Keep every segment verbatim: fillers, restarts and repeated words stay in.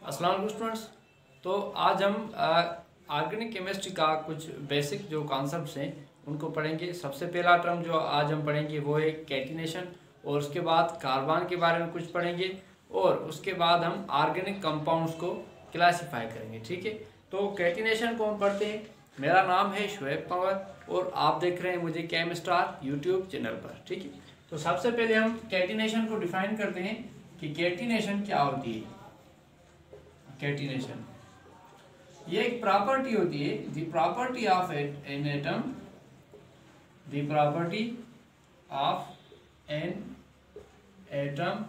अस्सलाम वालेकुम स्टूडेंट्स। तो आज हम ऑर्गेनिक केमिस्ट्री का कुछ बेसिक जो कॉन्सेप्ट्स हैं उनको पढ़ेंगे। सबसे पहला टर्म जो आज हम पढ़ेंगे वो है कैटिनेशन, और उसके बाद कार्बन के बारे में कुछ पढ़ेंगे, और उसके बाद हम ऑर्गेनिक कंपाउंड्स को क्लासीफाई करेंगे। ठीक है, तो कैटिनेशन को हम पढ़ते हैं। मेरा नाम है शुएब पंवर और आप देख रहे हैं मुझे केमिस्टार यूट्यूब चैनल पर। ठीक है, तो सबसे पहले हम कैटिनेशन को डिफाइन करते हैं कि कैटिनेशन क्या होती है। कैटिनेशन ये एक प्रॉपर्टी होती है, the property of an atom, the property of an atom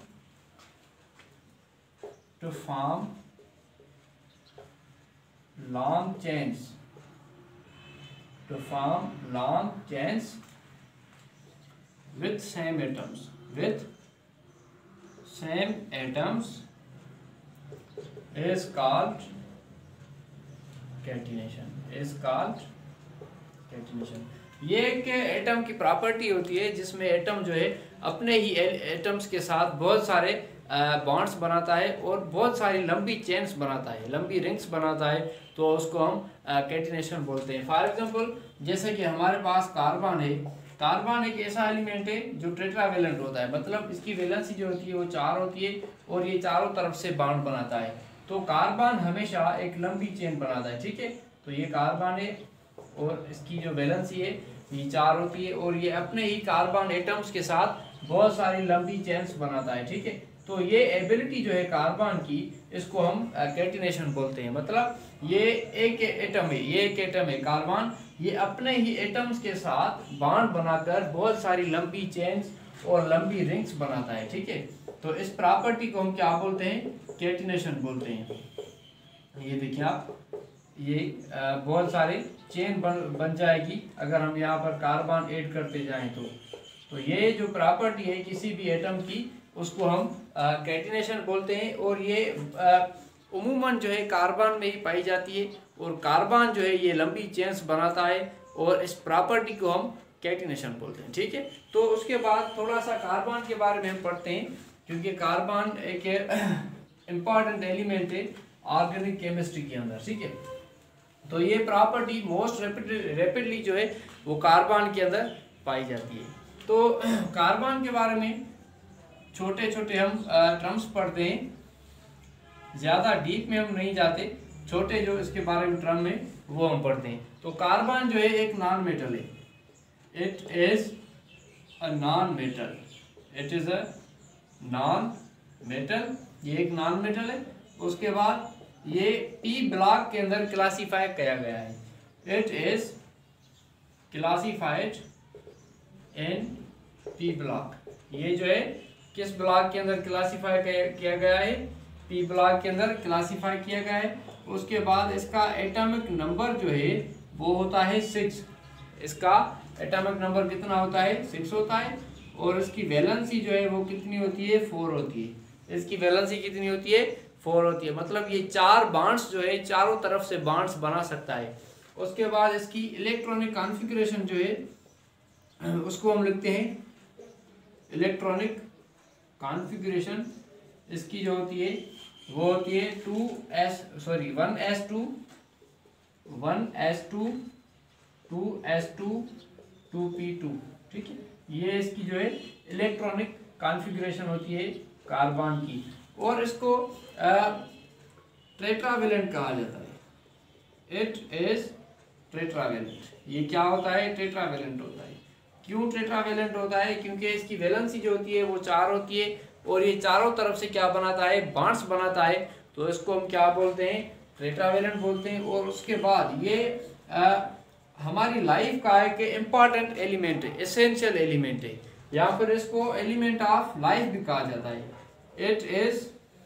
to form long chains, to form long chains with same atoms, with same atoms is called catenation, is called catenation। ये एक atom की property होती है जिसमें atom जो है अपने ही atoms के साथ बहुत सारे बॉन्ड्स बनाता है और बहुत सारी लंबी चेन्स बनाता है, लंबी रिंग्स बनाता है, तो उसको हम कैटिनेशन बोलते हैं। फॉर एग्जांपल जैसे कि हमारे पास कार्बन है, कार्बन एक ऐसा एलिमेंट है जो टेट्रावेलेंट होता है, मतलब इसकी वैलेंसी जो होती है वो चार होती है और ये चारों तरफ से बॉन्ड बनाता है। तो कार्बन हमेशा एक लंबी चेन बनाता है। ठीक है, तो ये कार्बन है और इसकी जो वैलेंसी है ये चार होती है और ये अपने ही कार्बन एटम्स के साथ बहुत सारी लंबी चेन्स बनाता है। ठीक है, तो ये एबिलिटी जो है कार्बन की, इसको हम कैटिनेशन बोलते हैं। मतलब ये एक एटम है, ये एक एटम है कार्बन, ये अपने ही एटम्स के साथ बॉन्ड बनाकर बहुत सारी लंबी चेन्स और लंबी रिंग्स बनाता है। ठीक है, तो इस प्रॉपर्टी को हम क्या बोलते हैं? कैटिनेशन बोलते हैं। ये देखिए आप, ये बहुत सारे चेन बन बन जाएगी अगर हम यहाँ पर कार्बन ऐड करते जाएं तो तो ये जो प्रॉपर्टी है किसी भी एटम की, उसको हम कैटिनेशन बोलते हैं। और ये उम्मूमन जो है कार्बन में ही पाई जाती है और कार्बन जो है ये लंबी चेन्स बनाता है और इस प्रॉपर्टी को हम कैटिनेशन बोलते हैं। ठीक है, तो उसके बाद थोड़ा सा कार्बन के बारे में हम पढ़ते हैं, क्योंकि कार्बन एक इम्पॉर्टेंट एलिमेंट है ऑर्गेनिक केमिस्ट्री के अंदर। ठीक है, तो ये प्रॉपर्टी मोस्ट रैपिडली जो है वो कार्बन के अंदर पाई जाती है। तो कार्बन के बारे में छोटे छोटे हम टर्म्स पढ़ते हैं, ज़्यादा डीप में हम नहीं जाते, छोटे जो इसके बारे में टर्म है वो हम पढ़ते हैं। तो कार्बन जो है एक नॉन मेटल है, it is a non metal, it is a non metal, ये एक नॉन मेटल है। उसके बाद ये पी ब्लॉक के अंदर क्लासीफाई किया गया है, it is classified in p block. ये जो है किस ब्लॉक के अंदर क्लासीफाई किया गया है? पी ब्लॉक के अंदर क्लासीफाई किया गया है। उसके बाद इसका एटॉमिक नंबर जो है वो होता है सिक्स, इसका एटॉमिक नंबर कितना होता है? सिक्स होता है। और इसकी वैलेंसी जो है वो कितनी होती है? फोर होती है। इसकी वैलेंसी कितनी होती है? फोर होती है। मतलब ये चार बॉन्ड्स जो है चारों तरफ से बॉन्ड्स बना सकता है। उसके बाद इसकी इलेक्ट्रॉनिक कॉन्फ़िगरेशन जो है उसको हम लिखते हैं इलेक्ट्रॉनिक कॉन्फ़िगरेशन। इसकी जो होती है वो होती है two s sorry one s two one s two two s two two p two. ठीक है, ये इसकी जो है इलेक्ट्रॉनिक कॉन्फ़िगरेशन होती है कार्बन की। और इसको टेट्रावेलेंट कहा जाता है, इट इज टेट्रावेलेंट। ये क्या होता है? टेट्रावेलेंट होता है। क्यों टेट्रावेलेंट होता है? क्योंकि इसकी वैलेंसी जो होती है वो चार होती है और ये चारों तरफ से क्या बनाता है? बॉन्ड्स बनाता है, तो इसको हम क्या बोलते हैं? टेट्रावेलेंट बोलते हैं। और उसके बाद ये आ, हमारी लाइफ का एक इम्पॉर्टेंट एलिमेंट है, एसेंशियल एलिमेंट है, या फिर इसको एलिमेंट ऑफ लाइफ भी कहा जाता है। It is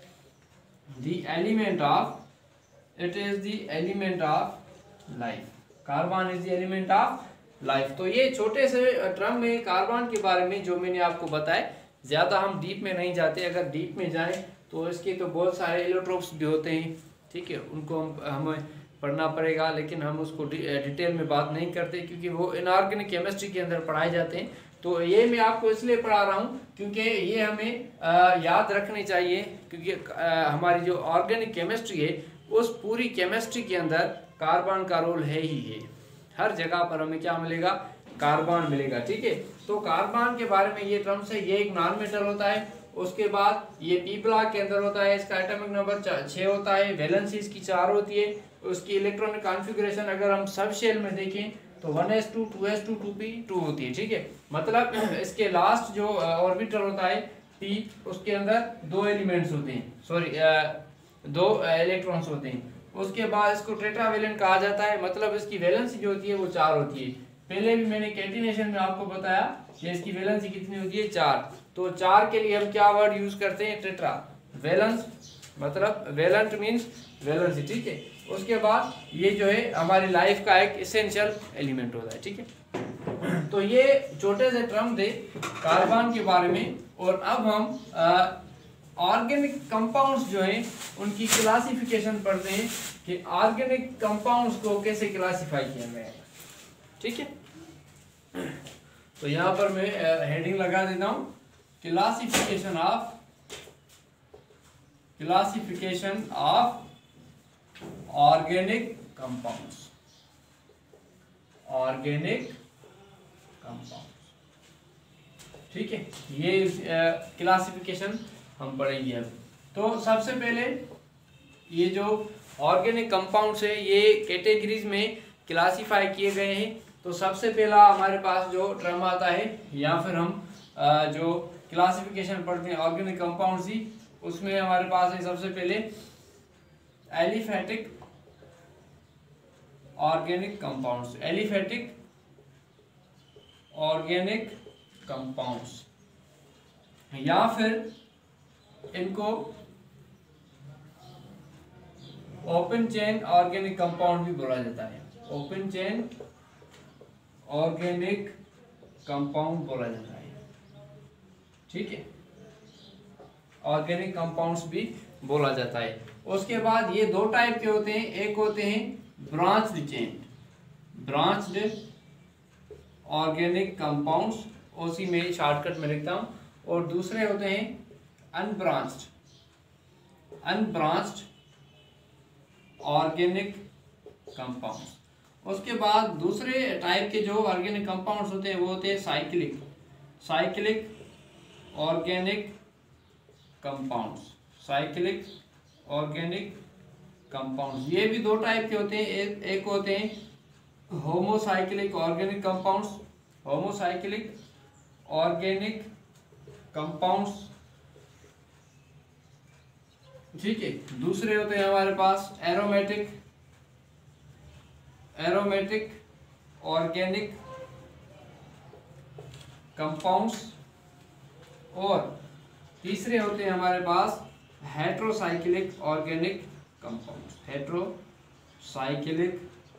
the element of it is the element of life. Carbon is the element of life. तो ये छोटे से टर्म में कार्बन के बारे में जो मैंने आपको बताया, ज़्यादा हम डीप में नहीं जाते। अगर डीप में जाएं तो इसके तो बहुत सारे एलोट्रोप्स भी होते हैं। ठीक है, उनको हम हमें पढ़ना पड़ेगा, लेकिन हम उसको डिटेल में बात नहीं करते क्योंकि वो इनऑर्गेनिक केमिस्ट्री के अंदर पढ़ाए जाते हैं। तो ये मैं आपको इसलिए पढ़ा रहा हूँ क्योंकि ये हमें आ, याद रखनी चाहिए, क्योंकि आ, हमारी जो ऑर्गेनिक केमिस्ट्री है उस पूरी केमिस्ट्री के अंदर कार्बन का रोल है ही है। हर जगह पर हमें क्या मिलेगा, कार्बन मिलेगा। ठीक है, तो कार्बन के बारे में ये टर्म्स है। ये एक नॉन मेटल होता है, उसके बाद ये पी ब्लॉक के अंदर होता है, इसका एटॉमिक नंबर छः होता है, वैलेंसी इसकी चार होती है, उसकी इलेक्ट्रॉनिक कॉन्फ़िगरेशन अगर हम सब शेल में देखें तो one s two, two s two, two p two होती है। ठीक है, मतलब इसके लास्ट जो ऑर्बिटल होता है पी, उसके अंदर दो एलिमेंट्स होते हैं, सॉरी दो इलेक्ट्रॉन्स होते हैं। उसके बाद इसको टेट्रावेलेंट कहा जाता है, मतलब इसकी वैलेंसी जो होती है वो चार होती है। पहले भी मैंने कैटिनेशन में आपको बताया कि इसकी वैलेंसी कितनी होती है, चार। तो चार के लिए हम क्या वर्ड यूज करते हैं, टेट्रा। वैलेंस मतलब वैलेंट मींस वैलेंसी। ठीक है, उसके बाद ये जो है हमारी लाइफ का एक एसेंशियल एलिमेंट होता है। ठीक है, तो ये छोटे से टर्म थे कार्बन के बारे में। और अब हम ऑर्गेनिक कंपाउंड्स जो हैं उनकी क्लासिफिकेशन पढ़ते हैं कि ऑर्गेनिक कंपाउंड्स को कैसे क्लासिफाई किया गया है। ठीक है, तो यहाँ पर मैं हेडिंग लगा देता हूँ, classification of classification of organic compounds, organic compounds. ठीक है, ये क्लासिफिकेशन हम पढ़ेंगे अब। तो सबसे पहले ये जो ऑर्गेनिक कंपाउंड्स है ये कैटेगरीज में क्लासिफाई किए गए हैं। तो सबसे पहला हमारे पास जो टर्म आता है, या फिर हम जो क्लासिफिकेशन पढ़ते हैं ऑर्गेनिक कंपाउंड्स ही, उसमें हमारे पास है सबसे पहले aliphatic organic compounds. Aliphatic organic compounds, या फिर इनको ओपन चेन ऑर्गेनिक कंपाउंड भी बोला जाता है। ओपन चेन ऑर्गेनिक कंपाउंड बोला जाता है। ठीक है, ऑर्गेनिक कंपाउंड्स भी बोला जाता है। उसके बाद ये दो टाइप के होते हैं, एक होते हैं branched chain, branched organic compounds, उसी में शॉर्टकट में लिखता हूं, और दूसरे होते हैं अनब्रांच्ड अनब्रांच्ड ऑर्गेनिक कंपाउंड्स। उसके बाद दूसरे टाइप के जो ऑर्गेनिक कंपाउंड्स होते हैं वो होते हैं cyclic cyclic organic compounds, cyclic organic compounds. ये भी दो टाइप के होते हैं, एक, एक होते हैं homocyclic organic compounds, homocyclic organic compounds. ठीक है, दूसरे होते हैं हमारे पास एरोमेटिक एरोमेटिक ऑर्गेनिक कंपाउंड्स, और तीसरे होते हैं हमारे पास heterocyclic organic compounds, heterocyclic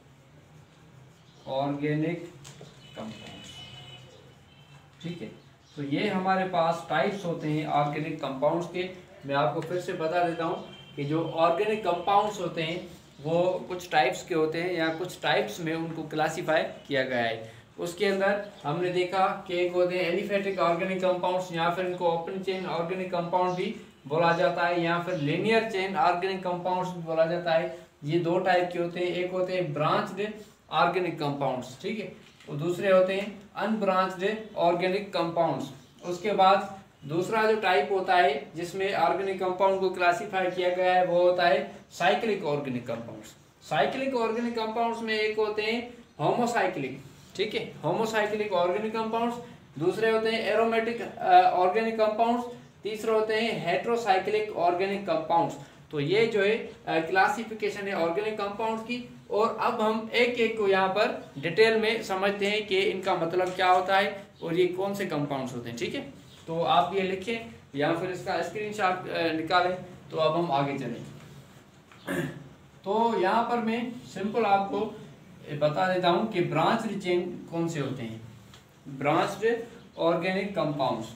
organic compounds. ठीक है, तो ये हमारे पास टाइप्स होते हैं ऑर्गेनिक कंपाउंड्स के। मैं आपको फिर से बता देता हूँ कि जो ऑर्गेनिक कंपाउंड्स होते हैं वो कुछ टाइप्स के होते हैं, या कुछ टाइप्स में उनको क्लासिफाई किया गया है। उसके अंदर हमने देखा कि एक होते हैं एलिफेटिक ऑर्गेनिक कंपाउंड्स, या फिर इनको ओपन चेन ऑर्गेनिक कंपाउंड भी बोला जाता है, या फिर लिनियर चेन ऑर्गेनिक कंपाउंड्स भी बोला जाता है। ये दो टाइप के होते हैं, एक होते हैं ब्रांच्ड ऑर्गेनिक कंपाउंड्स, ठीक है, और दूसरे होते हैं अनब्रांच्ड ऑर्गेनिक कंपाउंड्स। उसके बाद दूसरा जो टाइप होता है जिसमें ऑर्गेनिक कंपाउंड को क्लासिफाई किया गया है वो होता है cyclic organic compounds. Cyclic organic compounds में एक होते हैं होमोसाइक्लिक, ठीक है, होमोसाइक्लिक ऑर्गेनिक कंपाउंड्स, दूसरे होते हैं एरोमेटिक ऑर्गेनिक कंपाउंड्स, तीसरे होते हैं हेट्रोसाइक्लिक ऑर्गेनिक कंपाउंड्स। तो ये जो है क्लासिफिकेशन है ऑर्गेनिक कंपाउंड्स की। और अब हम एक एक को यहाँ पर डिटेल में समझते हैं कि इनका मतलब क्या होता है और ये कौन से कंपाउंड्स होते हैं। ठीक है, तो आप ये लिखें या फिर इसका स्क्रीनशॉट निकालें। तो अब हम आगे चलें। तो यहाँ पर मैं सिंपल आपको बता देता हूँ कि ब्रांच्ड चेन कौन से होते हैं। Branched organic compounds,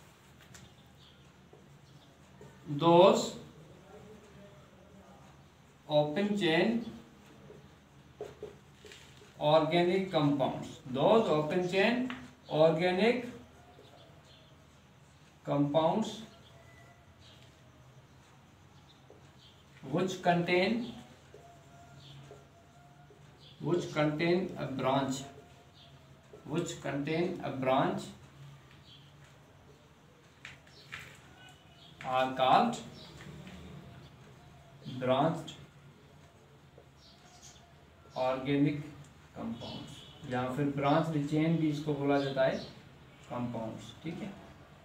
those open chain organic compounds, those open chain organic compounds which contain which contain a branch which contain a branch are called branched organic compounds, या फिर ब्रांच चेन भी इसको बोला जाता है कंपाउंड्स। ठीक है,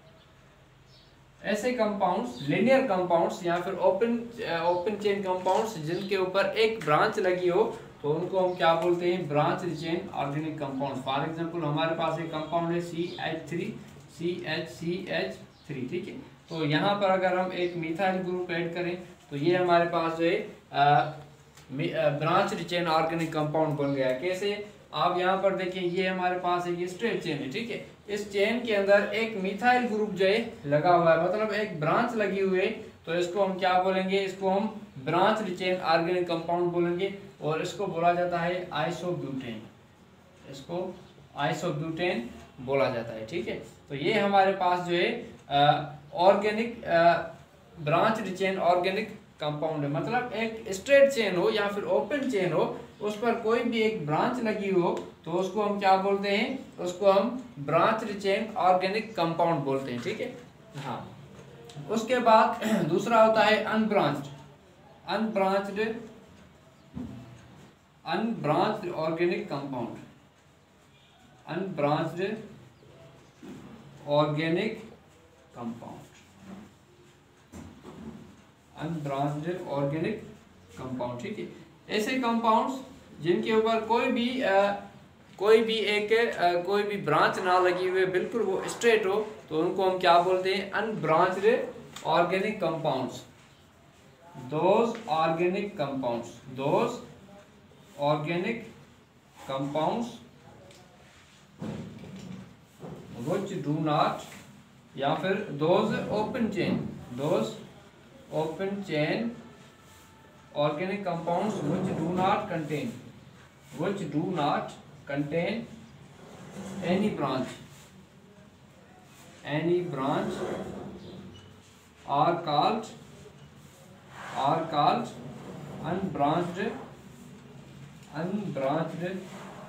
ऐसे कंपाउंड्स लिनियर कंपाउंड्स या फिर ओपन ओपन चेन कंपाउंड्स जिनके ऊपर एक ब्रांच लगी हो तो उनको हम क्या बोलते हैं, branch chain organic compounds. For example हमारे पास एक कंपाउंड है C H three C H C H three. ठीक है, तो यहाँ पर अगर हम एक मिथाइल ग्रुप ऐड करें तो ये हमारे पास जो है ब्रांच चेन ऑर्गेनिक कंपाउंड बन गया। कैसे, आप यहाँ पर देखिए ये हमारे पास एक स्ट्रेट चेन है। ठीक है, इस चेन के अंदर एक मिथाइल ग्रुप जो है लगा हुआ है, मतलब एक ब्रांच लगी हुई है, तो इसको हम क्या बोलेंगे, इसको हम ब्रांच चेन ऑर्गेनिक कंपाउंड बोलेंगे और इसको बोला जाता है आइसोब्यूटेन, इसको आइसोब्यूटेन बोला जाता है। ठीक है, तो ये हमारे पास जो है organic branch chain organic compound है, मतलब एक स्ट्रेट चेन हो या फिर ओपन चेन हो, उस पर कोई भी एक ब्रांच लगी हो तो उसको हम क्या बोलते हैं, उसको हम ब्रांच चेन ऑर्गेनिक कंपाउंड बोलते हैं। ठीक है, हाँ। उसके बाद दूसरा होता है unbranched unbranched unbranched organic compound unbranched organic compound unbranched organic compound. ठीक है, ऐसे कंपाउंड्स जिनके ऊपर कोई भी आ, कोई भी एक आ, कोई भी ब्रांच ना लगी हुई, बिल्कुल वो स्ट्रेट हो, तो उनको हम क्या बोलते हैं, unbranched organic compounds. Those organic compounds those organic compounds which do not, या फिर those open chain those open chain organic compounds which do not contain which do not contain any branch any branch are called are called unbranched unbranched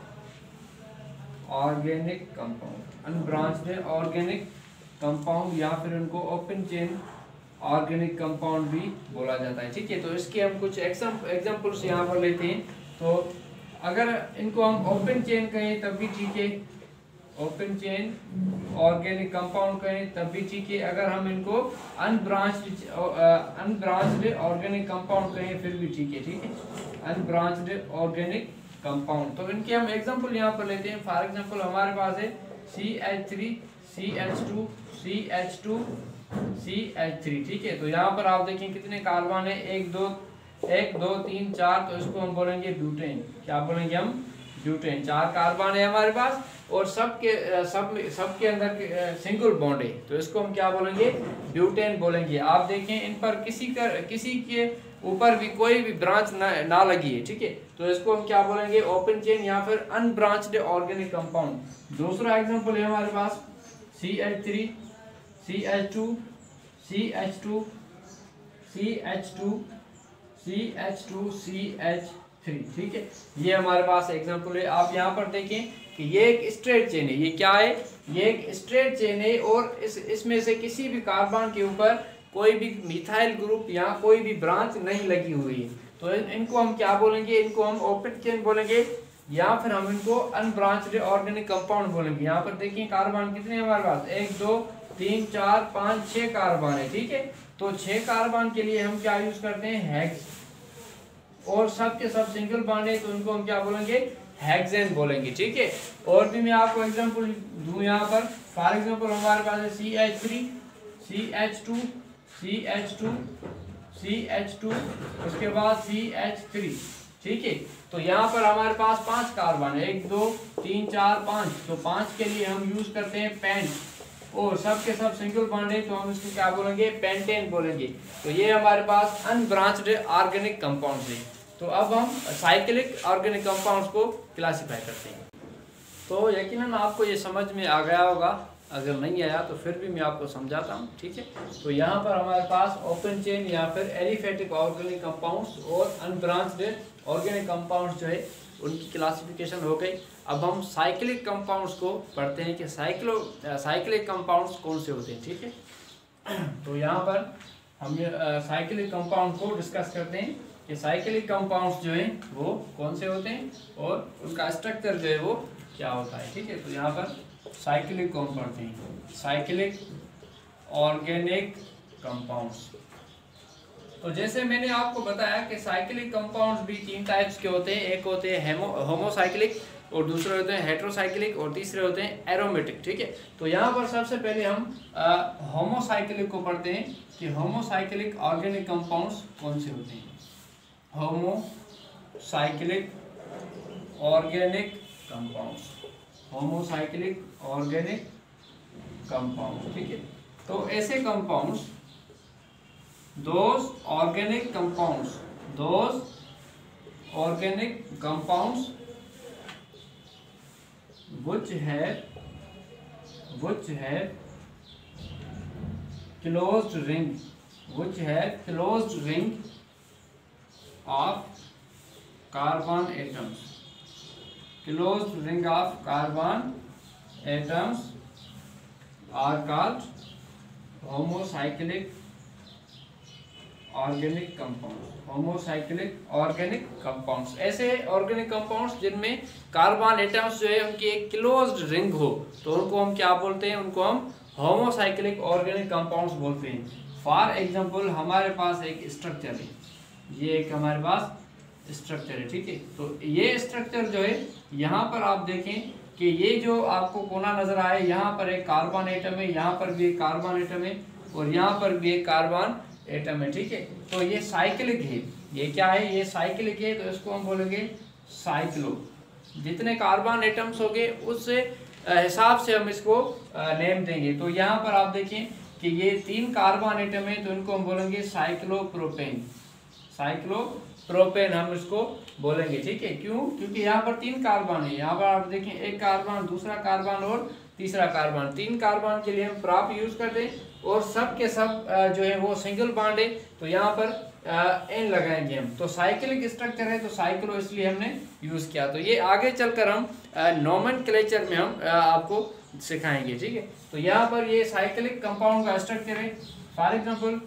organic compound unbranched organic compound या फिर उनको open chain organic compound भी बोला जाता है। ठीक है, तो इसके हम कुछ एग्जांपल्स यहाँ पर लेते हैं। तो अगर इनको हम ओपन चेन कहें तब भी ठीक है, ओपन चेन ऑर्गेनिक कंपाउंड कहें तब भी ठीक है। अगर हम इनको अनब्रांच्ड अनब्रांच्ड ऑर्गेनिक कंपाउंड कहें फिर भी ठीक है। ठीक है, अनब्रांच्ड ऑर्गेनिक कंपाउंड, तो इनके हम एग्जांपल यहाँ पर लेते हैं। फॉर एग्जांपल हमारे पास है C H three C H two C H two C H three. ठीक है, तो यहाँ पर आप देखें कितने कार्बन है, एक दो एक दो तीन चार, तो इसको हम बोलेंगे ब्यूटेन। क्या बोलेंगे हम, ब्यूटेन। चार कार्बन है हमारे पास और सबके सब सब के अंदर सिंगल बॉन्ड है, तो इसको हम क्या बोलेंगे, ब्यूटेन बोलेंगे। आप देखें इन पर किसी का किसी के ऊपर भी कोई भी ब्रांच ना, ना लगी है। ठीक है, तो इसको हम क्या बोलेंगे, ओपन चेन या फिर अनब्रांच्ड ऑर्गेनिक कंपाउंड। दूसरा एग्जांपल है हमारे पास C H three C H two C H two C H two C H two C H three. ठीक है, ये हमारे पास एग्जांपल है। आप यहाँ पर देखें कि ये एक स्ट्रेट चेन है, ये क्या है, ये एक स्ट्रेट चेन है और इस इसमें से किसी भी कार्बन के ऊपर कोई भी मिथाइल ग्रुप या कोई भी ब्रांच नहीं लगी हुई है, तो इनको हम क्या बोलेंगे, इनको हम ओपन चेन बोलेंगे या फिर हम इनको अनब्रांच्ड ऑर्गेनिक कंपाउंड बोलेंगे। यहाँ पर देखिए कार्बन कितने हमारे पास, एक दो तीन चार पाँच छह कार्बन है। ठीक है, तो छह कार्बन के लिए हम क्या यूज करते हैं, हेक्स, और सब के सब सिंगल बॉन्ड है तो उनको हम क्या बोलेंगे, हेक्सेन बोलेंगे। ठीक है, और भी मैं आपको एग्जांपल दूं यहाँ पर। फॉर एग्जांपल हमारे पास है C H three C H two C H two C H two उसके बाद सी एच थ्री। ठीक है, तो यहाँ पर हमारे पास पांच कार्बन है, एक दो तीन चार पाँच, तो पांच के लिए हम यूज करते हैं पेंट, और सब के सब सिंगल बॉन्ड है तो हम इसको क्या बोलेंगे, पेंटेन बोलेंगे। तो ये हमारे पास अनब्रांच्ड ऑर्गेनिक कंपाउंड्स है। तो अब हम साइक्लिक ऑर्गेनिक कंपाउंड्स को क्लासिफाई करते हैं। तो यकीनन आपको ये समझ में आ गया होगा अगर नहीं आया तो फिर भी मैं आपको समझाता हूँ, ठीक है। तो यहाँ पर हमारे पास ओपन चेन या फिर एलिफेटिक ऑर्गेनिक कंपाउंड्स और अनब्रांच्ड ऑर्गेनिक कंपाउंड्स जो है उनकी क्लासिफिकेशन हो गई। अब हम साइक्लिक कंपाउंड्स को पढ़ते हैं कि साइक्लो साइक्लिक कंपाउंड्स कौन से होते हैं, ठीक है। तो यहाँ पर हम साइक्लिक कंपाउंड को डिस्कस करते हैं कि साइक्लिक कंपाउंड्स जो हैं वो कौन से होते हैं और उनका स्ट्रक्चर जो है वो क्या होता है, ठीक है। तो यहाँ पर साइक्लिक कौन पढ़ते हैं, साइक्लिक ऑर्गेनिक कंपाउंड्स। तो जैसे मैंने आपको बताया कि साइक्लिक कंपाउंड्स भी तीन टाइप्स के होते हैं, एक होते हैं होमोसाइक्लिक और दूसरे होते हैं हेट्रोसाइक्लिक और तीसरे होते हैं एरोमेटिक, ठीक है। तो यहाँ पर सबसे पहले हम होमोसाइक्लिक को पढ़ते हैं कि होमोसाइक्लिक ऑर्गेनिक कंपाउंड्स कौन से होते हैं। Homocyclic organic compounds, homocyclic organic compound, ठीक है। तो ऐसे compounds, those organic compounds, those organic compounds which have which have closed ring, which have closed ring of carbon atoms, closed ring of carbon atoms are called homocyclic organic compounds, homocyclic organic compounds. ऐसे organic compounds जिनमें carbon atoms जो है उनकी एक closed ring हो तो उनको हम क्या बोलते हैं, उनको हम होमोसाइक्लिक ऑर्गेनिक कंपाउंड्स बोलते हैं। फॉर एग्जांपल हमारे पास एक स्ट्रक्चर है, ये एक हमारे पास स्ट्रक्चर है, ठीक है। तो ये स्ट्रक्चर जो है यहाँ पर आप देखें कि ये जो आपको कोना नजर आए, यहाँ पर एक कार्बन एटम है, यहाँ पर भी एक कार्बन एटम है और यहाँ पर भी एक कार्बन एटम है, ठीक है। तो ये साइक्लिक है, ये क्या है, ये साइक्लिक है, तो इसको हम बोलेंगे साइक्लो। जितने कार्बन एटम्स होंगे उस हिसाब से हम इसको नेम देंगे। तो यहाँ पर आप देखें कि ये तीन कार्बन एटम है तो इनको हम बोलेंगे साइक्लोप्रोपेन, साइक्लोप्रोपेन हम इसको बोलेंगे, ठीक है। क्यों, क्योंकि यहाँ पर तीन कार्बन है, यहाँ पर आप देखें एक कार्बन, दूसरा कार्बन और तीसरा कार्बन। तीन कार्बन के लिए हम प्रॉप यूज करते हैं और सब के सब जो है वो सिंगल बॉन्ड है, तो यहाँ पर एन लगाएंगे हम। तो साइक्लिक स्ट्रक्चर है तो साइक्लो इसलिए हमने यूज किया। तो ये आगे चलकर हम नोमेनक्लेचर में हम आपको सिखाएंगे, ठीक है। तो यहाँ पर ये साइक्लिक कंपाउंड का स्ट्रक्चर है। फॉर एग्जांपल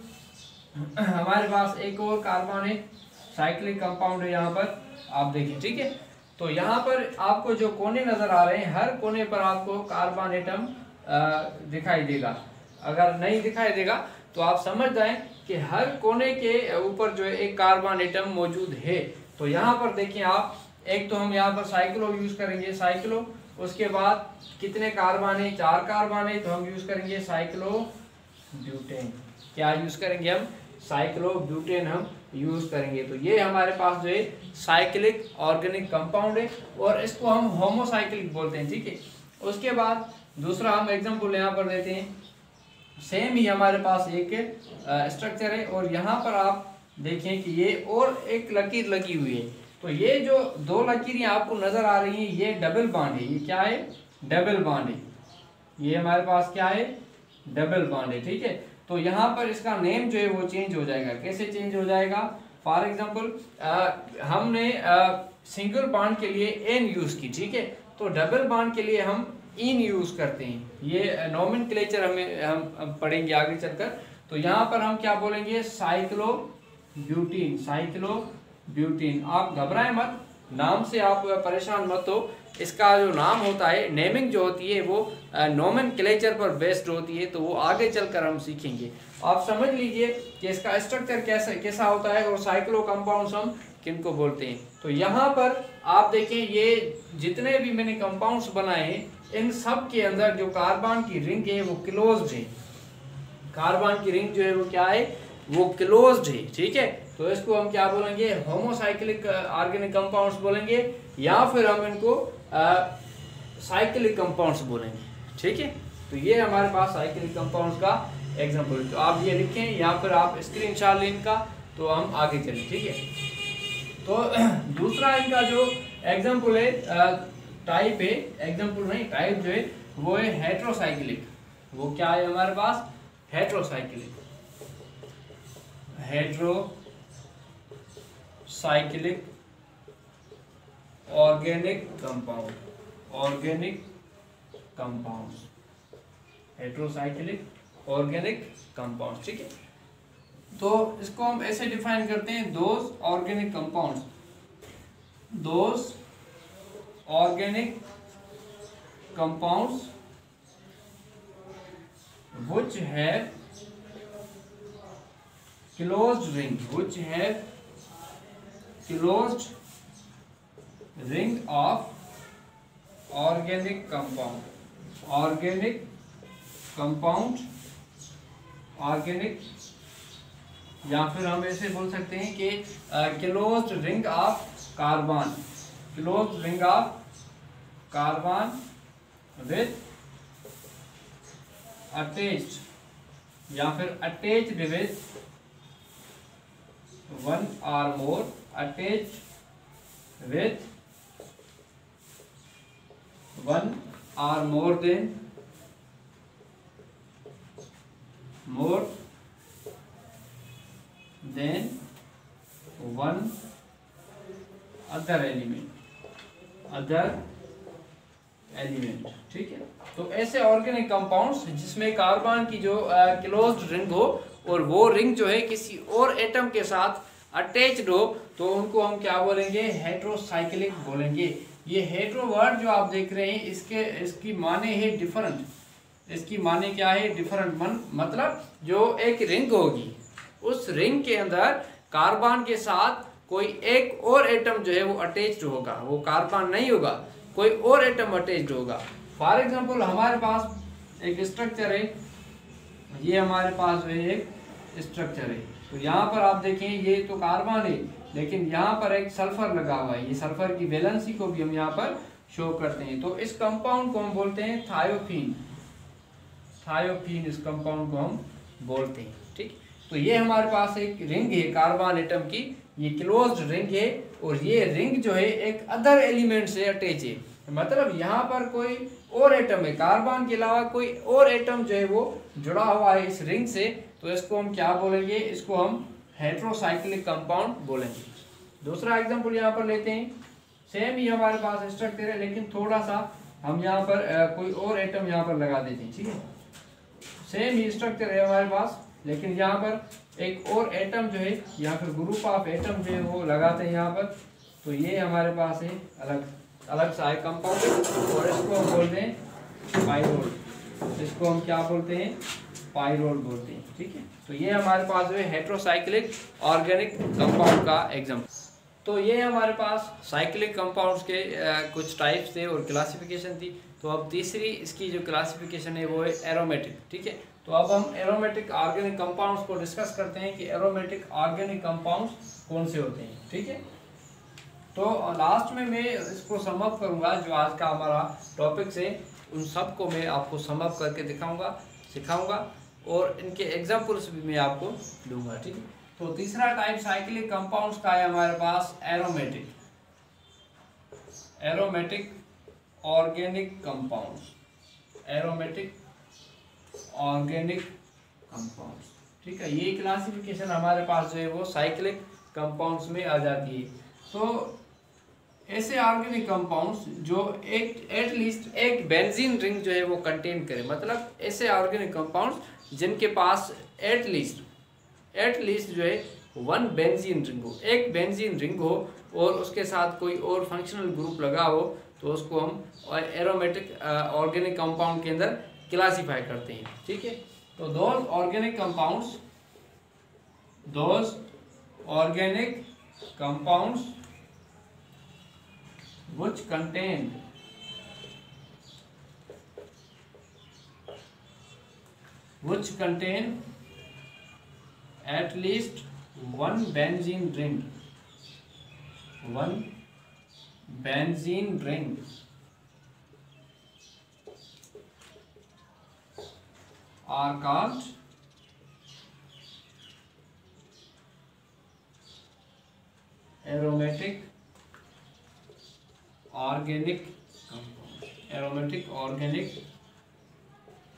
हमारे पास एक और कार्बन है, साइक्लिक कंपाउंड है, यहाँ पर आप देखें, ठीक है। तो यहाँ पर आपको जो कोने नजर आ रहे हैं, हर कोने पर आपको कार्बन एटम दिखाई देगा। अगर नहीं दिखाई देगा तो आप समझ जाएं कि हर कोने के ऊपर जो है एक कार्बन एटम मौजूद है। तो यहाँ पर देखिए आप, एक तो हम यहाँ पर साइक्लो यूज करेंगे, साइक्लो। उसके बाद कितने कार्बन है, चार कार्बन है, तो हम यूज करेंगे साइक्लो ब्यूटेन। क्या यूज करेंगे हम, साइक्लो ब्यूटेन हम यूज करेंगे। तो ये हमारे पास जो है साइक्लिक ऑर्गेनिक कंपाउंड है और इसको हम होमोसाइक्लिक बोलते हैं, ठीक है। उसके बाद दूसरा हम एग्जांपल यहाँ पर देते हैं, सेम ही हमारे पास एक स्ट्रक्चर है और यहाँ पर आप देखें कि ये और एक लकीर लगी हुई है। तो ये जो दो लकीरें आपको नजर आ रही हैं ये डबल बॉन्ड है। ये क्या है, डबल बॉन्ड है। ये हमारे पास क्या है, डबल बॉन्ड है, ठीक है। तो यहाँ पर इसका नेम जो है वो चेंज हो जाएगा। कैसे चेंज हो जाएगा, फॉर एग्जांपल हमने सिंगल बॉन्ड के लिए एन यूज की, ठीक है। तो डबल बॉन्ड के लिए हम इन यूज करते हैं। ये नोमेनक्लेचर हमें हम पढ़ेंगे आगे चलकर। तो यहाँ पर हम क्या बोलेंगे, साइक्लो ब्यूटीन, साइक्लो ब्यूटीन। आप घबराएं मत, नाम से आप परेशान मत हो। इसका जो नाम होता है, नेमिंग जो होती है वो नोमेनक्लेचर पर बेस्ड होती है, तो वो आगे चलकर हम सीखेंगे। आप समझ लीजिए कि इसका स्ट्रक्चर कैसा कैसा होता है और साइक्लो कंपाउंड्स हम किनको बोलते हैं। तो यहाँ पर आप देखें, ये जितने भी मैंने कंपाउंड्स बनाए हैं इन सब के अंदर जो कार्बन की रिंग है वो क्लोज्ड है। कार्बन की रिंग जो है वो क्या है, वो क्लोज्ड है, ठीक है। तो इसको हम क्या बोलेंगे, होमोसाइक्लिक ऑर्गेनिक कंपाउंड्स बोलेंगे या फिर हम इनको साइक्लिक कंपाउंड्स बोलेंगे, ठीक है। तो ये हमारे पास साइक्लिक कंपाउंड्स का एग्जांपल। तो आप ये लिखें या फिर आप स्क्रीनशॉट लें इनका, तो हम आगे चलें, ठीक है। तो दूसरा इनका जो एग्जांपल है, टाइप है, एग्जांपल नहीं टाइप जो है वो है हेट्रोसाइक्लिक, वो क्या है हमारे पास? Heterocyclic, heterocyclic organic compound, organic compounds, heterocyclic organic compounds. ठीक है, तो इसको हम ऐसे डिफाइन करते हैं, those organic compounds, those organic compounds which have closed ring, which have closed ring of organic compound, organic compound, organic, या फिर हम ऐसे बोल सकते हैं कि closed ring of carbon, closed ring of carbon with attached, या फिर attached with one or more, attached with one or more than more than one other element, other element। ठीक है, तो ऐसे ऑर्गेनिक कंपाउंड्स जिसमें कार्बन की जो closed ring हो और वो रिंग जो है किसी और एटम के साथ अटैच्ड हो, तो उनको हम क्या बोलेंगे? हेट्रोसाइक्लिक बोलेंगे। ये हेट्रो वर्ड जो आप देख रहे हैं, इसके इसकी माने है डिफरेंट, इसकी माने क्या है? डिफरेंट। मन मतलब जो एक रिंग होगी, उस रिंग के अंदर कार्बन के साथ कोई एक और एटम जो है वो अटैच्ड होगा, वो कार्बन नहीं होगा, कोई और एटम अटैच्ड होगा। फॉर एग्जांपल हमारे पास एक स्ट्रक्चर है, ये हमारे पास है एक स्ट्रक्चर है, तो यहाँ पर आप देखें ये तो कार्बन है, लेकिन यहाँ पर एक सल्फर लगा हुआ है, ये सल्फर की वैलेंसी को भी हम यहाँ पर शो करते हैं। तो इस कंपाउंड को हम बोलते हैं थायोफीन, थायोफीन इस कंपाउंड को हम बोलते हैं। ठीक, तो ये हमारे पास एक रिंग है कार्बन एटम की, ये क्लोज्ड रिंग है, और ये रिंग जो है एक अदर एलिमेंट से अटैच है, मतलब यहाँ पर कोई और एटम है, कार्बन के अलावा कोई और एटम जो है वो जुड़ा हुआ है इस रिंग से, तो इसको हम क्या बोलेंगे? इसको हम हेट्रोसाइक्लिक कंपाउंड बोलेंगे। दूसरा एग्जांपल यहाँ पर लेते हैं, सेम ही हमारे पास स्ट्रक्चर है, लेकिन थोड़ा सा हम यहाँ पर आ, कोई और एटम यहाँ पर लगा देते हैं। ठीक है, सेम ही स्ट्रक्चर है हमारे पास, लेकिन यहाँ पर एक और एटम जो है, यहाँ पर ग्रुप ऑफ एटम जो है वो लगाते हैं यहाँ पर, तो ये हमारे पास है अलग अलग सा है कंपाउंड, और इसको हम बोलते हैं पाइरोल, इसको हम क्या बोलते हैं? पाइरोल बोलते हैं। ठीक है, तो ये हमारे पास जो है हेट्रोसाइक्लिक ऑर्गेनिक कंपाउंड का एग्जांपल। तो ये हमारे पास साइक्लिक कंपाउंड्स के आ, कुछ टाइप्स थे और क्लासिफिकेशन थी। तो अब तीसरी इसकी जो क्लासिफिकेशन है वो है एरोमेटिक। ठीक है, तो अब हम एरोमेटिक ऑर्गेनिक कंपाउंड्स को डिस्कस करते हैं कि एरोमेटिक ऑर्गेनिक कंपाउंड्स कौन से होते हैं। ठीक है, तो लास्ट में मैं इसको समअप करूंगा, जो आज का हमारा टॉपिक्स है उन सब को मैं आपको समअप करके दिखाऊंगा, सिखाऊंगा, और इनके एग्जांपल्स भी मैं आपको दूंगा। ठीक है, तो तीसरा टाइप साइक्लिक कंपाउंड्स का है हमारे पास aromatic, aromatic organic compounds, aromatic organic compounds. ठीक है, ये क्लासिफिकेशन हमारे पास जो है वो साइक्लिक कंपाउंड्स में आ जाती है। तो ऐसे ऑर्गेनिक कंपाउंड्स जो एक एटलीस्ट एक बेंजीन रिंग जो है वो कंटेन करे, मतलब ऐसे ऑर्गेनिक कंपाउंड्स जिनके पास एटलीस्ट एटलीस्ट जो है वन बेंजीन रिंग हो, एक बेंजीन रिंग हो, और उसके साथ कोई और फंक्शनल ग्रुप लगा हो, तो उसको हम एरोमेटिक ऑर्गेनिक कंपाउंड के अंदर क्लासीफाई करते हैं। ठीक है, तो those organic compounds, those organic compounds which contain which contain at least one benzene ring, one benzene ring are called aromatic organic compound, aromatic organic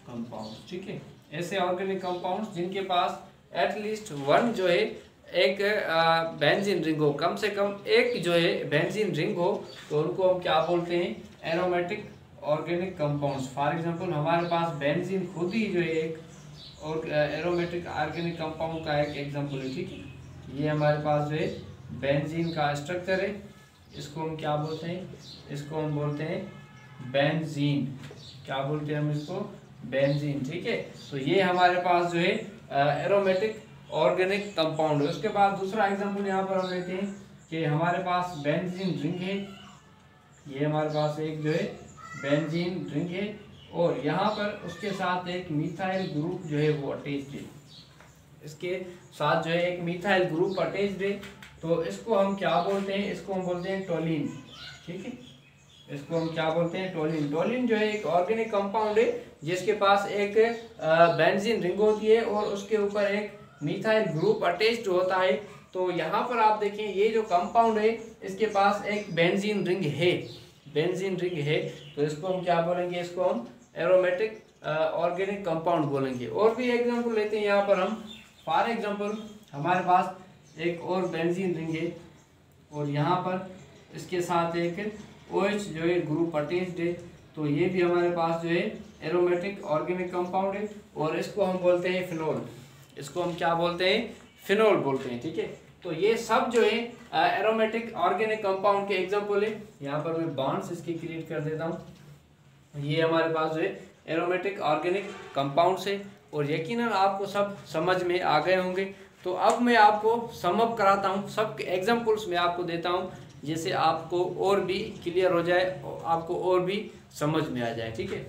compound, ठीक है। ऐसे ऑर्गेनिक कंपाउंड्स जिनके पास एटलीस्ट वन जो है एक बेंजीन रिंग हो, कम से कम एक जो है बेंजीन रिंग हो, तो उनको हम क्या बोलते हैं, aromatic organic compounds. For example हमारे पास बेंजीन खुद ही जो है एक और एरोमेटिक ऑर्गेनिक कंपाउंड का एक एग्जांपल है, ठीक है। ये हमारे पास जो है बेंजीन का स्ट्रक्चर है, इसको हम क्या बोलते हैं, इसको हम बोलते हैं बेंजीन। क्या बोलते हैं हम इसको, बेंजीन, ठीक है। तो ये हमारे पास जो है एरोमेटिक ऑर्गेनिक कंपाउंड है। उसके बाद दूसरा एग्जांपल यहाँ पर हम लेते हैं कि हमारे पास बेंजीन रिंग है, ये हमारे पास एक जो है बेंजीन रिंग है और यहाँ पर उसके साथ एक मिथाइल ग्रुप जो है वो अटैच्ड है, इसके साथ जो है एक मिथाइल ग्रुप अटैच्ड है। तो इसको हम क्या बोलते हैं, इसको हम बोलते हैं टोलिन, ठीक है। इसको हम क्या बोलते हैं, टोलिन। टोलिन जो है एक ऑर्गेनिक कंपाउंड है जिसके पास एक बेंजीन रिंग होती है और उसके ऊपर एक मिथाइल ग्रुप अटैच्ड होता है। तो यहाँ पर आप देखें ये जो कंपाउंड है इसके पास एक बेंजीन रिंग है, बेंजीन रिंग है, तो इसको हम क्या बोलेंगे, इसको हम एरोमेटिक ऑर्गेनिक कंपाउंड बोलेंगे। और भी एग्जांपल लेते हैं यहाँ पर हम। फॉर एग्जांपल हमारे पास एक और बेंजीन रिंग है और यहाँ पर इसके साथ एक OH जो है ग्रुप अटैच्ड है, तो ये भी हमारे पास जो है एरोमेटिक ऑर्गेनिक कंपाउंड है और इसको हम बोलते हैं फिनोल। इसको हम क्या बोलते हैं, फिनोल बोलते हैं, ठीक है। तो ये सब जो है एरोमेटिक ऑर्गेनिक कंपाउंड के एग्जांपल है। यहाँ पर मैं बॉन्ड्स इसके क्रिएट कर देता हूँ। ये हमारे पास जो है एरोमेटिक ऑर्गेनिक कंपाउंड्स है और यकीनन आपको सब समझ में आ गए होंगे। तो अब मैं आपको सम अप कराता हूँ, सब एग्जांपल्स मैं आपको देता हूँ जिससे आपको और भी क्लियर हो जाए, आपको और भी समझ में आ जाए, ठीक है।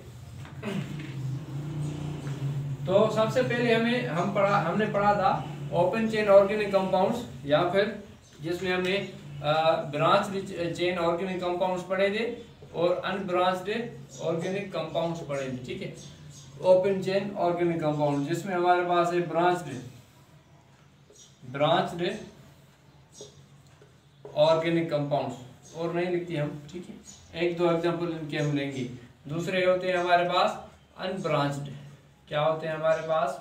तो सबसे पहले हमें हम पढ़ा हमने पढ़ा था ओपन चेन ऑर्गेनिक कंपाउंड्स, या फिर जिसमें हमने ब्रांच चेन ऑर्गेनिक कंपाउंड्स पढ़े थे और अनब्रांच्ड ऑर्गेनिक कंपाउंड्स पढ़े थे, ठीक है। ओपन चेन ऑर्गेनिक कंपाउंड जिसमें हमारे पास है ब्रांच्ड ब्रांच्ड ऑर्गेनिक कंपाउंड्स, और नहीं लिखती हम, ठीक है। एक दो एग्जांपल इनके हम लेंगे। दूसरे होते हैं हमारे पास अनब्रांच्ड, क्या होते हैं हमारे पास,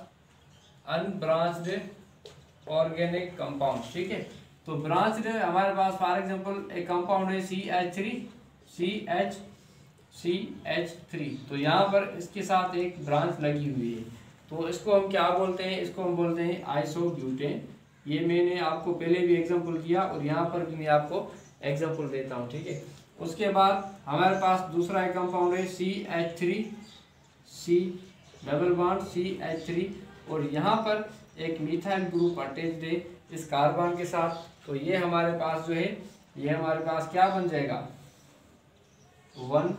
अनब्रांच्ड ऑर्गेनिक कंपाउंड, ठीक है। तो ब्रांच्ड हमारे पास फॉर एग्जांपल एक कंपाउंड है C H three C H C H three, तो यहाँ पर इसके साथ एक ब्रांच लगी हुई है, तो इसको हम क्या बोलते हैं, इसको हम बोलते हैं आइसोब्यूटेन। ये मैंने आपको पहले भी एग्जांपल किया और यहाँ पर भी मैं आपको एग्जांपल देता हूँ, ठीक है। उसके बाद हमारे पास दूसरा एक कंपाउंड है C H three C double bond C H three और यहाँ पर एक मिथाइल ग्रुप अटैच्ड है इस कार्बन के साथ, तो ये हमारे पास जो है ये हमारे पास क्या बन जाएगा, वन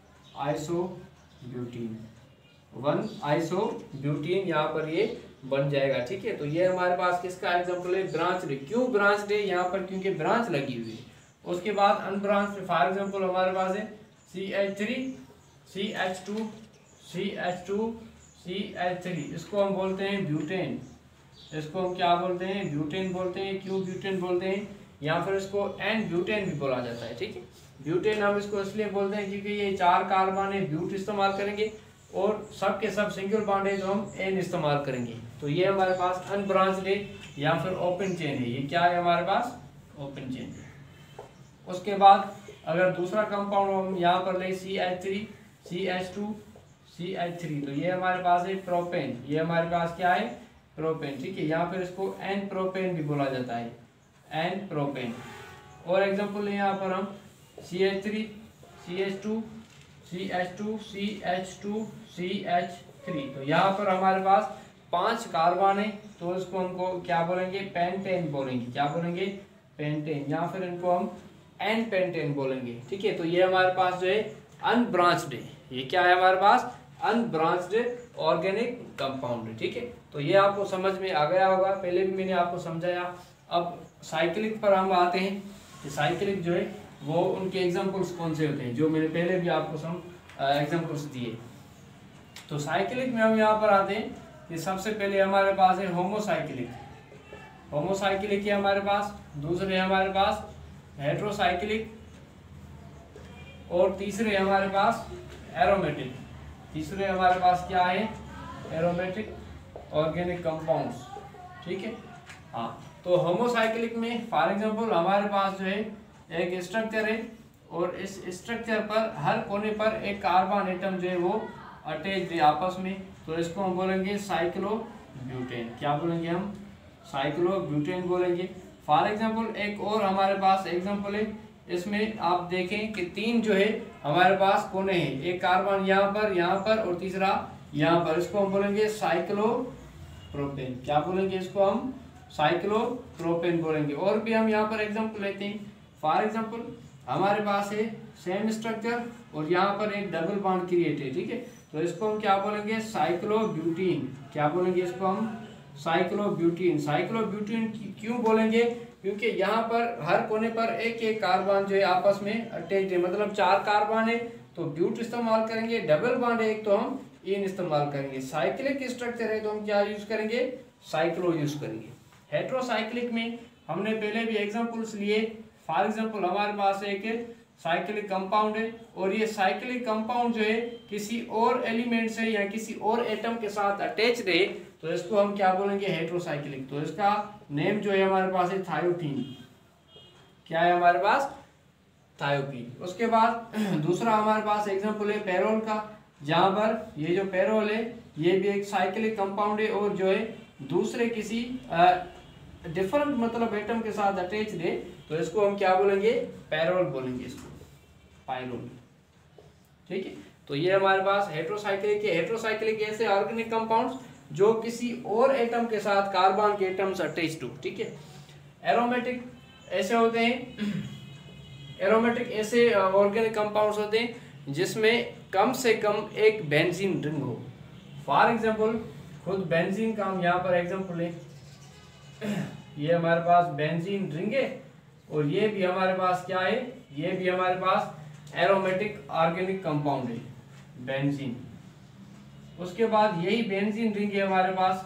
आइसोब्यूटीन वन आइसोब्यूटीन यहाँ पर ये बन जाएगा, ठीक है। तो ये हमारे पास किसका एग्जांपल है, ब्रांच्ड। क्यों ब्रांच्ड है यहाँ पर, क्योंकि ब्रांच लगी हुई है। उसके बाद अनब्रांच्ड फॉर एग्जांपल हमारे पास है C H three C H two C H two C H three, इसको हम बोलते हैं ब्यूटेन। इसको हम क्या बोलते हैं, ब्यूटेन बोलते हैं। क्यों ब्यूटेन बोलते हैं, या फिर इसको एन ब्यूटेन भी बोला जाता है, ठीक है। ब्यूटेन हम इसको इसलिए बोलते हैं क्योंकि ये चार कार्बन है, ब्यूट इस्तेमाल करेंगे और सब के सब सिंगल बॉन्ड है तो हम एन इस्तेमाल करेंगे। तो ये हमारे पास अनब्रांच्ड है या फिर ओपन चेन है। ये क्या है हमारे पास, ओपन चेन है। उसके बाद अगर दूसरा कंपाउंड हम यहाँ पर ले C H three C H two C H three, तो ये हमारे पास है प्रोपेन। ये हमारे पास क्या है, प्रोपेन, ठीक है। यहाँ पर इसको एन प्रोपेन भी बोला जाता है, एन प्रोपेन। और एग्जाम्पल है यहाँ पर हम C H three C H two C H two C H two C H three, तो यहाँ पर हमारे पास पांच कार्बन है, तो इसको हमको क्या बोलेंगे, पेंटेन बोलेंगे। क्या बोलेंगे, पेंटेन, या फिर इनको हम एन पेंटेन बोलेंगे, ठीक है। तो ये हमारे पास जो है अनब्रांच्ड है। ये क्या है हमारे पास, अनब्रांच्ड ऑर्गेनिक कंपाउंड है, ठीक है। तो ये आपको समझ में आ गया होगा, पहले भी मैंने आपको समझाया। अब साइक्लिक पर हम आते हैं कि साइक्लिक जो है वो उनके एग्जांपल्स कौन से होते हैं, जो मैंने पहले भी आपको सम एग्जांपल्स दिए। तो साइक्लिक में हम यहाँ पर आते हैं कि सबसे पहले हमारे पास है होमोसाइक्लिक। होमोसाइक्लिक है हमारे पास। दूसरे हमारे पास हेट्रोसाइक्लिक और तीसरे हमारे पास एरोमेटिक। तीसरे हमारे पास क्या है, एरोमेटिक ऑर्गेनिक कंपाउंड्स, ठीक है। हाँ, तो होमोसाइक्लिक में फॉर एग्जांपल हमारे पास जो है एक स्ट्रक्चर है और इस स्ट्रक्चर पर हर कोने पर एक कार्बन एटम जो है वो अटैच है आपस में, तो इसको हम बोलेंगे साइक्लोब्यूटेन। क्या बोलेंगे हम, साइक्लोब्यूटेन बोलेंगे। फॉर एग्जांपल एक और हमारे पास एग्जांपल है, इसमें आप देखें कि तीन जो है हमारे पास कोने हैं, एक कार्बन यहाँ पर, यहाँ पर और तीसरा यहाँ पर, इसको हम बोलेंगे साइक्लोप्रोपेन। क्या बोलेंगे इसको हम, साइक्लोप्रोपेन बोलेंगे। और भी हम यहाँ पर एग्जांपल लेते हैं, फॉर एग्जांपल हमारे पास है सेम स्ट्रक्चर और यहाँ पर एक डबल बॉन्ड क्रिएट है, ठीक है, तो इसको हम क्या बोलेंगे, साइक्लोब्यूटीन। क्या बोलेंगे इसको हम, साइक्लोब्यूटीन। साइक्लोब्यूटीन क्यों बोलेंगे, क्योंकि यहाँ पर हर कोने पर एक एक कार्बन जो है आपस में अटैच है, मतलब चार कार्बन है तो ब्यूट इस्तेमाल करेंगे, डबल बॉन्ड है एक तो हम इन इस्तेमाल करेंगे, साइक्लिक स्ट्रक्चर है तो हम क्या यूज करेंगे, साइक्लो यूज करेंगे। हेट्रोसाइक्लिक में हमने पहले भी एग्जांपल्स लिए, फॉर एग्जांपल हमारे पास एक साइक्लिक कंपाउंड है और ये साइक्लिक कंपाउंड जो है किसी और एलिमेंट से या किसी और एटम के साथ अटैच्ड है, तो इसको हम क्या बोलेंगे, हेट्रोसाइक्लिक। तो इसका नेम जो है हमारे पास है थायोटीन। क्या है हमारे पास, थायोटीन। उसके बाद दूसरा हमारे पास एग्जांपल है पेरोल का, जहां पर ये जो पेरोल है ये भी एक साइक्लिक कंपाउंड है और जो है दूसरे किसी डिफरेंट मतलब एटम के साथ अटैच्ड है, तो इसको हम क्या बोलेंगे, पेरोल बोलेंगे, इसको पायरोल, ठीक है। तो ये हमारे पास हेट्रोसाइक्लिक है। हेट्रोसाइक्लिक ऐसे ऑर्गेनिक कंपाउंड्स जो किसी और एटम के साथ कार्बन के एटम्स अटैच्ड हो, ठीक है। एरोमेटिक ऐसे होते हैं, एरोमेटिक ऐसे ऑर्गेनिक कंपाउंड्स होते हैं जिसमें कम से कम एक बेंजीन रिंग हो। फॉर एग्जांपल खुद बेंजीन का हम यहाँ पर एग्जांपल लें, ये हमारे पास बेंजीन रिंग है और ये भी हमारे पास क्या है, ये भी हमारे पास एरोमेटिक ऑर्गेनिक कंपाउंड है, बेंजीन। उसके बाद यही बेंजीन रिंग है हमारे पास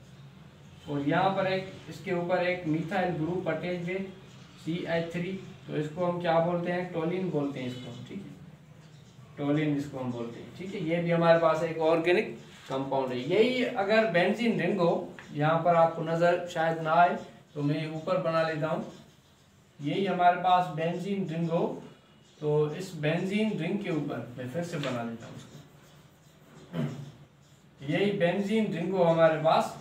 और यहाँ पर एक इसके ऊपर एक मिथाइल ग्रुप अटैच है सी एच थ्री, तो इसको हम क्या बोलते हैं, टोलिन बोलते हैं इसको, ठीक है, टोलिन इसको हम बोलते हैं, ठीक है। ये भी हमारे पास एक ऑर्गेनिक कंपाउंड है। यही अगर बेंजीन रिंग हो, यहाँ पर आपको नजर शायद ना आए तो मैं ऊपर बना लेता हूँ, यही हमारे पास बेंजीन रिंग हो, तो इस बेंजीन रिंग के ऊपर मैं फिर से बना लेता हूँ इसको, यही बेंजीन रिंग हो हमारे पास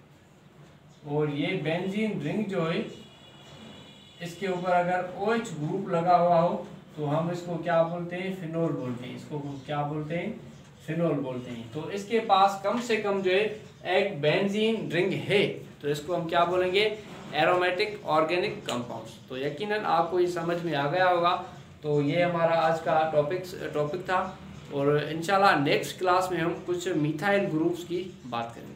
और ये बेंजीन रिंग जो है इसके ऊपर अगर OH ग्रुप लगा हुआ हो तो हम इसको क्या बोलते हैं, फिनोल बोलते हैं, इसको क्या बोलते हैं, फिनोल बोलते हैं। तो इसके पास कम से कम जो है एक बेंजीन रिंग है, तो इसको हम क्या बोलेंगे, एरोमेटिक ऑर्गेनिक कंपाउंड्स। तो यकीनन आपको ये समझ में आ गया होगा। तो ये हमारा आज का टॉपिक टॉपिक था और इंशाल्लाह नेक्स्ट क्लास में हम कुछ मिथाइल ग्रुप्स की बात करेंगे।